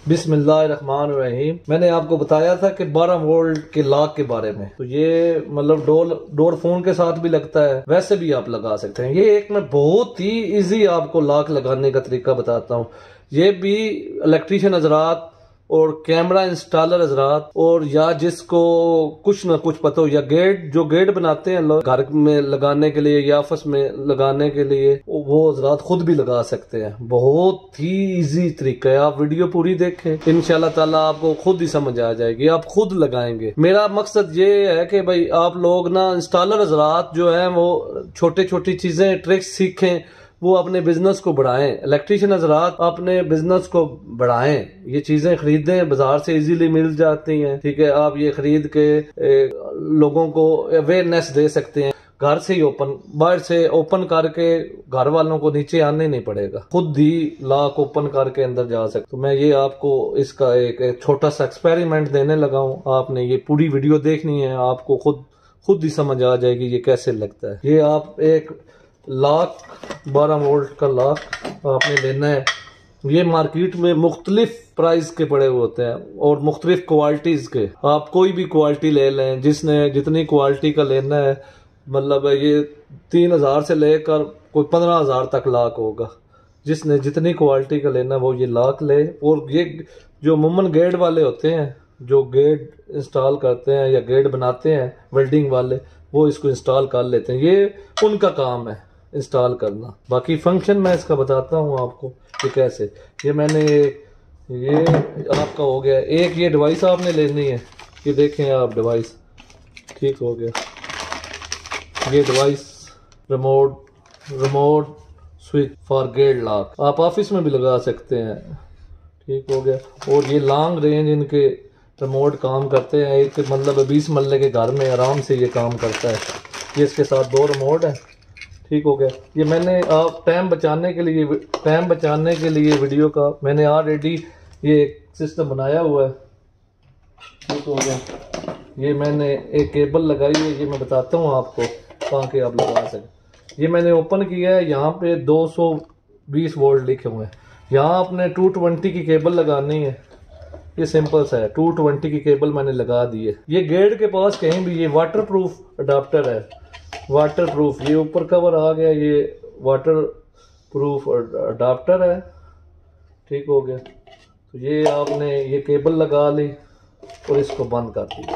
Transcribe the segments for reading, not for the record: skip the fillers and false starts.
बिस्मिल्लाहिर्रहमानिर्रहीम। मैंने आपको बताया था कि 12 वोल्ट के लॉक के बारे में। तो ये मतलब डोर फोन के साथ भी लगता है, वैसे भी आप लगा सकते हैं। ये एक मैं बहुत ही इजी आपको लॉक लगाने का तरीका बताता हूँ। ये भी इलेक्ट्रीशियन हजरात और कैमरा इंस्टॉलर हजरात और या जिसको कुछ ना कुछ पता हो, या जो गेट बनाते हैं घर में लगाने के लिए या ऑफिस में लगाने के लिए, वो हजरात खुद भी लगा सकते हैं। बहुत ही इजी तरीका है। आप वीडियो पूरी देखें, इंशाल्लाह ताला आपको खुद ही समझ आ जाएगी, आप खुद लगाएंगे। मेरा मकसद ये है कि भाई आप लोग ना इंस्टॉलर हजरात जो है वो छोटी छोटी चीजें ट्रिक्स सीखें, वो अपने बिजनेस को बढ़ाएं। इलेक्ट्रीशियन हजरात अपने बिजनेस को बढ़ाएं, ये चीजें खरीदें, बाजार से इजीली मिल जाती हैं। ठीक है, आप ये खरीद के लोगों को अवेयरनेस दे सकते हैं। घर से ही बाहर से ओपन करके घर वालों को नीचे आने नहीं पड़ेगा, खुद ही लॉक ओपन करके अंदर जा सकते। तो मैं ये आपको इसका एक छोटा सा एक्सपेरिमेंट देने लगा हूँ। आपने ये पूरी वीडियो देखनी है, आपको खुद ही समझ आ जाएगी ये कैसे लगता है। ये आप एक लॉक 12 वोल्ट का लॉक आपने लेना है। ये मार्केट में मुख्तलिफ प्राइस के पड़े हुए होते हैं और मुख्तलिफ क्वालिटीज के। आप कोई भी क्वालिटी ले लें, जिसने जितनी क्वालिटी का लेना है, मतलब ये 3000 से लेकर कोई 15000 तक लॉक होगा। जिसने जितनी क्वालिटी का लेना है वो ये लॉक ले। और ये जो अमूमन गेट वाले होते हैं, जो गेट इंस्टॉल करते हैं या गेट बनाते हैं वेल्डिंग वाले, वो इसको इंस्टॉल कर लेते हैं। ये उनका काम है इंस्टॉल करना। बाकी फंक्शन मैं इसका बताता हूँ आपको कि कैसे। ये मैंने ये आपका हो गया एक, ये डिवाइस आपने लेनी है। ये देखें आप डिवाइस, ठीक हो गया। ये device remote switch for gate lock, आप ऑफिस में भी लगा सकते हैं, ठीक हो गया। और ये लॉन्ग रेंज इनके रिमोट काम करते हैं। एक मतलब 20 मरले के घर में आराम से ये काम करता है। ये इसके साथ 2 रिमोट है, ठीक हो गया। ये मैंने आप टाइम बचाने के लिए वीडियो का मैंने ऑलरेडी ये सिस्टम बनाया हुआ है, ठीक हो गया। ये मैंने एक केबल लगाई है, ये मैं बताता हूँ आपको ताकि आप लगा सकें। ये मैंने ओपन किया है, यहाँ पे 220 वोल्ट लिखे हुए हैं। यहाँ आपने 220 की केबल लगानी है। ये सिंपल सा है, 220 की केबल मैंने लगा दी है। ये गेट के पास कहीं भी ये वाटर प्रूफ अडाप्टर है, वाटर प्रूफ। ये ऊपर कवर आ गया, ये वाटर प्रूफ अडाप्टर है, ठीक हो गया। तो ये आपने ये केबल लगा ली और इसको बंद कर दिया।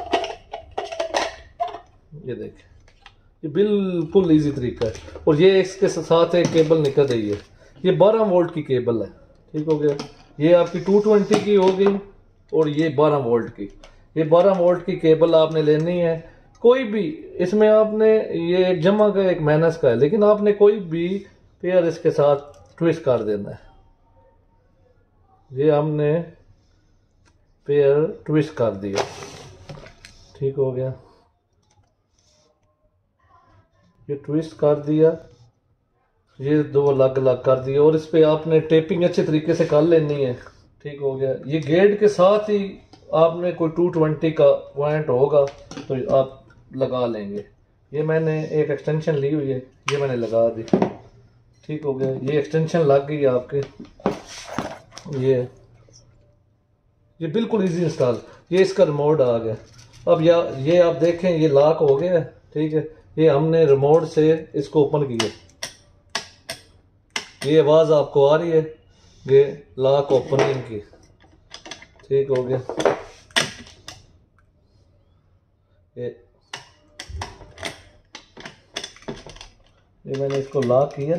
ये देखें, ये बिल्कुल इजी तरीका है। और ये इसके साथ एक केबल निकल रही है, ये 12 वोल्ट की केबल है, ठीक हो गया। ये आपकी 220 की हो गई और ये 12 वोल्ट की। ये 12 वोल्ट की केबल आपने लेनी है। कोई भी इसमें आपने ये एक जमा का एक माइनस का है, लेकिन आपने कोई भी पेयर इसके साथ ट्विस्ट कर देना है। ये हमने पेयर ट्विस्ट कर दिया, ठीक हो गया। ये ट्विस्ट कर दिया, ये 2 अलग अलग कर दिए। और इस पे आपने टेपिंग अच्छे तरीके से कर लेनी है, ठीक हो गया। ये गेट के साथ ही आपने कोई 220 का पॉइंट होगा तो आप लगा लेंगे। ये मैंने एक एक्सटेंशन ली हुई है, ये मैंने लगा दी, ठीक हो गया। ये एक्सटेंशन लग गई आपके। ये बिल्कुल इजी इंस्टॉल। ये इसका रिमोट आ गया। अब ये आप देखें, ये लॉक हो गया, ठीक है। ये हमने रिमोट से इसको ओपन किया, ये आवाज आपको आ रही है, ये लॉक ओपनिंग की, ठीक हो गया। ये मैंने इसको लॉक किया,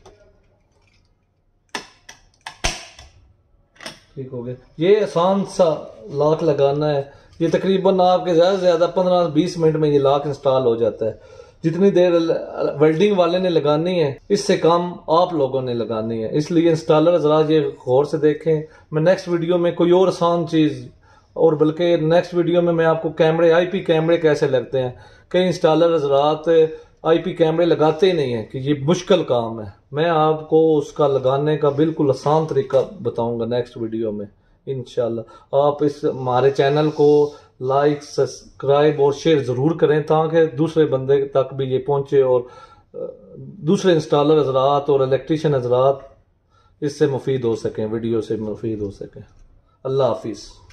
ठीक हो गया। ये आसान सा लॉक लगाना है। ये तकरीबन आपके ज़्यादा से ज़्यादा 15-20 मिनट में ये लॉक इंस्टॉल हो जाता है। जितनी देर वेल्डिंग वाले ने लगानी है, इससे कम आप लोगों ने लगानी है। इसलिए इंस्टॉलर जरा ये गौर से देखें। मैं नेक्स्ट वीडियो में कोई और आसान चीज़, और बल्कि नेक्स्ट वीडियो में मैं आपको आईपी कैमरे कैसे लगते हैं। कई इंस्टॉलर हजरात आईपी कैमरे लगाते ही नहीं है कि ये मुश्किल काम है। मैं आपको उसका लगाने का बिल्कुल आसान तरीका बताऊंगा नेक्स्ट वीडियो में इंशाल्लाह। आप इस हमारे चैनल को लाइक, सब्सक्राइब और शेयर ज़रूर करें ताकि दूसरे बंदे तक भी ये पहुंचे और दूसरे इंस्टॉलर हजरात और इलेक्ट्रीशियन हजरात इससे मुफीद हो सकें, वीडियो से मुफीद हो सकें। अल्लाह हाफिज।